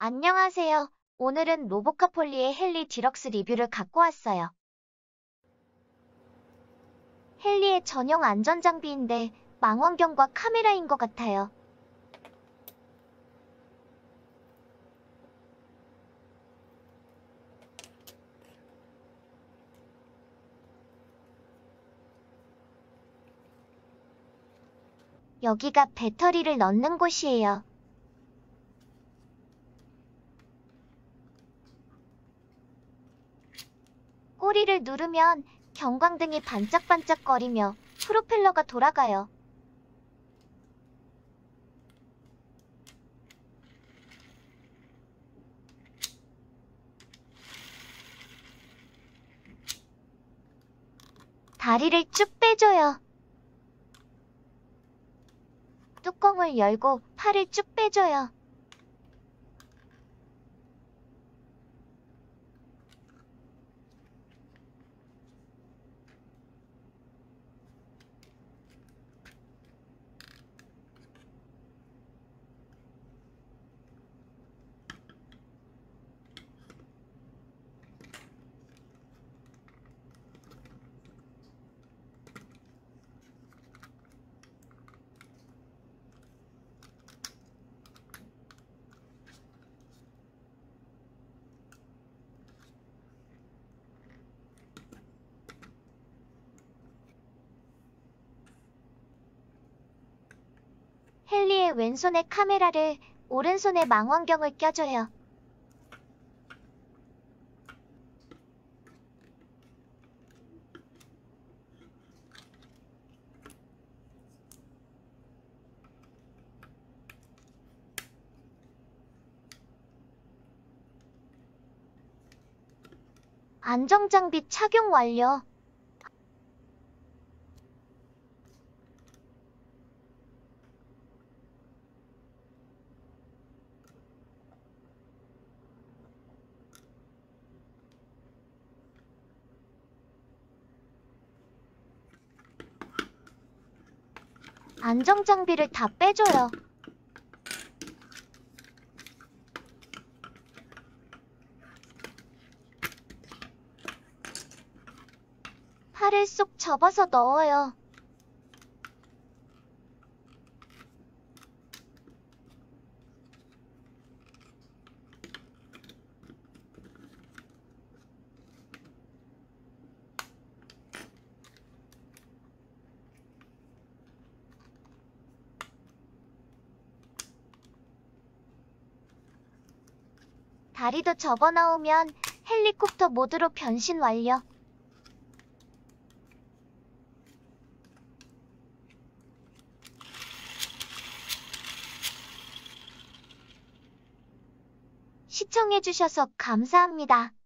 안녕하세요. 오늘은 로보카폴리의 헨리 디럭스 리뷰를 갖고 왔어요. 헨리의 전용 안전장비인데 망원경과 카메라인 것 같아요. 여기가 배터리를 넣는 곳이에요. 꼬리를 누르면 경광등이 반짝반짝거리며 프로펠러가 돌아가요. 다리를 쭉 빼줘요. 뚜껑을 열고 팔을 쭉 빼줘요. 헨리의 왼손에 카메라를, 오른손에 망원경을 껴줘요. 안전장비 착용 완료. 안전장비를 다 빼줘요. 팔을 쏙 접어서 넣어요. 다리도 접어넣으면 헬리콥터 모드로 변신 완료. 시청해주셔서 감사합니다.